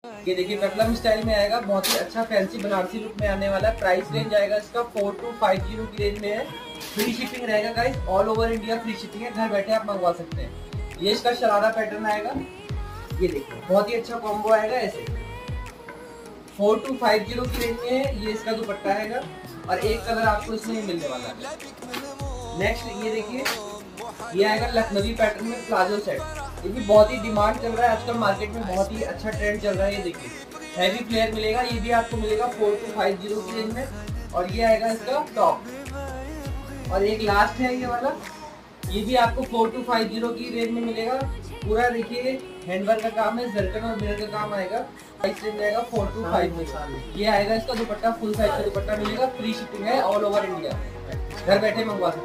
ये देखिए peplum style में आएगा, बहुत ही अच्छा फैंसी बनारसी लुक में आने वाला है। प्राइस रेंज आएगा इसका 4250 की रेंज में है। फ्री शिपिंग रहेगा guys, all over India free shipping है, घर बैठे आप मंगवा सकते हैं। ये इसका शरारा पैटर्न आएगा, ये देखिए बहुत ही अच्छा कॉम्बो आएगा। ऐसे 4250 की रेंज में है। ये इसका दुपट्टा आएगा और एक कलर आपको इसमें मिलने वाला है। नेक्स्ट ये देखिए, ये आएगा लखनवी पैटर्न में प्लाजो सेट। ये भी बहुत ही डिमांड चल रहा है आजकल मार्केट में, बहुत ही अच्छा ट्रेंड चल रहा है। ये देखिए हैवी फ्लेयर मिलेगा, ये भी आपको मिलेगा 4250 की रेंज में। और ये आएगा इसका टॉप। और एक लास्ट है ये वाला, ये भी आपको 4250 की रेंज में मिलेगा। पूरा देखिए हैंडवर्क का काम है, जरकन और मिरर का काम आएगा। प्राइस रेंज आएगा 4250। ये आएगा इसका दुपट्टा, फुल साइज का दुपट्टा मिलेगा। फ्री शिपिंग है, ऑल ओवर इंडिया, घर बैठे मंगवा सकते हैं।